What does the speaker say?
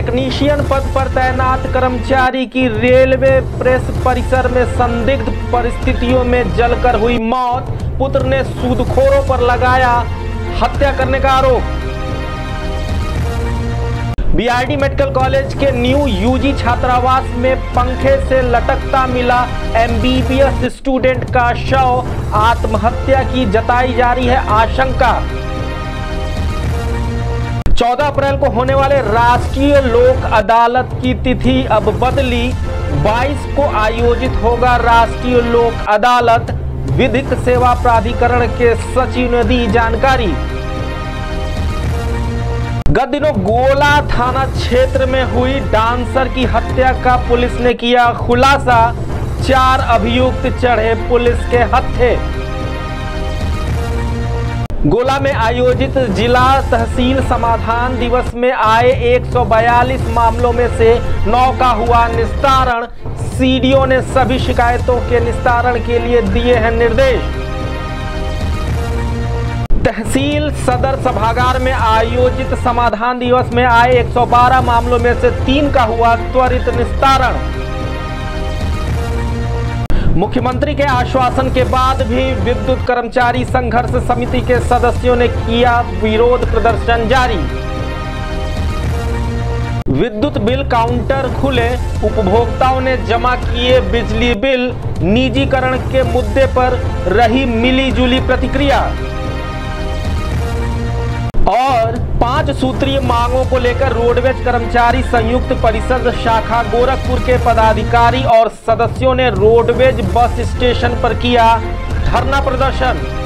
Technician पद पर तैनात कर्मचारी की रेलवे प्रेस परिसर में संदिग्ध परिस्थितियों में जलकर हुई मौत। पुत्र ने सूदखोरों पर लगाया हत्या करने का आरोप। बीआरडी मेडिकल कॉलेज के न्यू यूजी छात्रावास में पंखे से लटकता मिला एमबीबीएस स्टूडेंट का शव। आत्महत्या की जताई जा रही है आशंका। 14 अप्रैल को होने वाले राष्ट्रीय लोक अदालत की तिथि अब बदली। 22 को आयोजित होगा राष्ट्रीय लोक अदालत। विधिक सेवा प्राधिकरण के सचिव ने दी जानकारी। गत दिनों गोला थाना क्षेत्र में हुई डांसर की हत्या का पुलिस ने किया खुलासा। 4 अभियुक्त चढ़े पुलिस के हत्थे। गोला में आयोजित जिला तहसील समाधान दिवस में आए 142 मामलों में से 9 का हुआ निस्तारण। सीडीओ ने सभी शिकायतों के निस्तारण के लिए दिए हैं निर्देश। तहसील सदर सभागार में आयोजित समाधान दिवस में आए 112 मामलों में से 3 का हुआ त्वरित निस्तारण। मुख्यमंत्री के आश्वासन के बाद भी विद्युत कर्मचारी संघर्ष समिति के सदस्यों ने किया विरोध प्रदर्शन जारी। विद्युत बिल काउंटर खुले, उपभोक्ताओं ने जमा किए बिजली बिल। निजीकरण के मुद्दे पर रही मिली जुली प्रतिक्रिया। और 5 सूत्रीय मांगों को लेकर रोडवेज कर्मचारी संयुक्त परिषद शाखा गोरखपुर के पदाधिकारी और सदस्यों ने रोडवेज बस स्टेशन पर किया धरना प्रदर्शन।